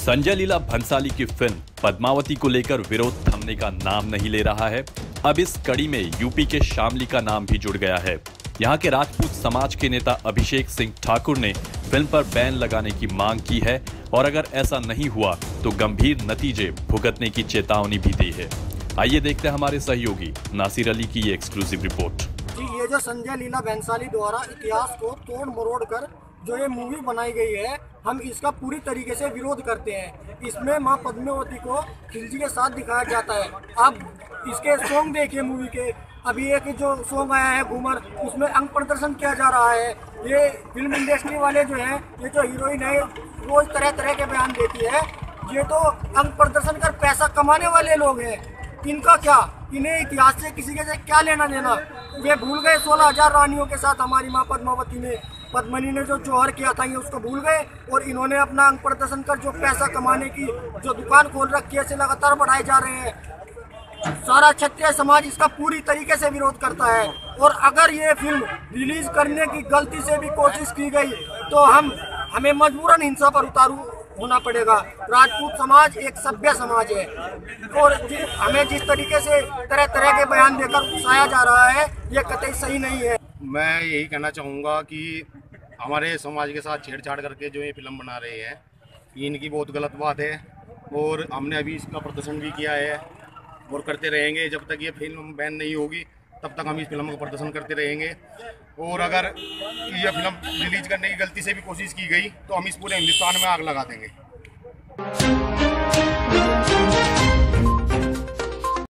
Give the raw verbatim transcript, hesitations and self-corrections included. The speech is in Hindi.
संजय लीला भंसाली की फिल्म पद्मावती को लेकर विरोध थमने का नाम नहीं ले रहा है। अब इस कड़ी में यूपी के शामली का नाम भी जुड़ गया है। यहाँ के राजपूत समाज के नेता अभिषेक सिंह ठाकुर ने फिल्म पर बैन लगाने की मांग की है और अगर ऐसा नहीं हुआ तो गंभीर नतीजे भुगतने की चेतावनी भी दी है। आइए देखते हैं हमारे सहयोगी नासिर अली की ये एक्सक्लूसिव रिपोर्ट। जी, ये जो संजय लीला भंसाली द्वारा इतिहास को तोड़ मरोड़ कर जो ये मूवी बनाई गई है, हम इसका पूरी तरीके से विरोध करते हैं। इसमें मां पद्मावती को खिलजी के साथ दिखाया जाता है। अब इसके सॉन्ग देखिए मूवी के, अभी एक जो सॉन्ग आया है घूमर, उसमें अंग प्रदर्शन किया जा रहा है। ये फिल्म इंडस्ट्री वाले जो हैं, ये जो हीरोइन है रोज तरह तरह के बयान देती है, ये तो अंग प्रदर्शन कर पैसा कमाने वाले लोग हैं। इनका क्या, इन्हें इतिहास से किसी के से क्या लेना देना। वे भूल गए सोलह हजार रानियों के साथ हमारी माँ पद्मावती ने पद्मनी ने जो जौहर किया था, ये उसको भूल गए और इन्होंने अपना अंग प्रदर्शन कर जो पैसा कमाने की जो दुकान खोल रखी है, इसे लगातार बढ़ाए जा रहे हैं। सारा क्षत्रिय समाज इसका पूरी तरीके से विरोध करता है और अगर ये फिल्म रिलीज करने की गलती से भी कोशिश की गई तो हम हमें मजबूरन हिंसा पर उतारू होना पड़ेगा। राजपूत समाज एक सभ्य समाज है और हमें जिस तरीके से तरह तरह के बयान देकर उकसाया जा रहा है, ये कतई सही नहीं है। मैं यही कहना चाहूँगा कि हमारे समाज के साथ छेड़छाड़ करके जो ये फिल्म बना रहे हैं, इनकी बहुत गलत बात है और हमने अभी इसका प्रदर्शन भी किया है और करते रहेंगे। जब तक ये फिल्म बैन नहीं होगी तब तक हम इस फिल्म का प्रदर्शन करते रहेंगे और अगर यह फिल्म रिलीज करने की गलती से भी कोशिश की गई तो हम इस पूरे हिंदुस्तान में आग लगा देंगे।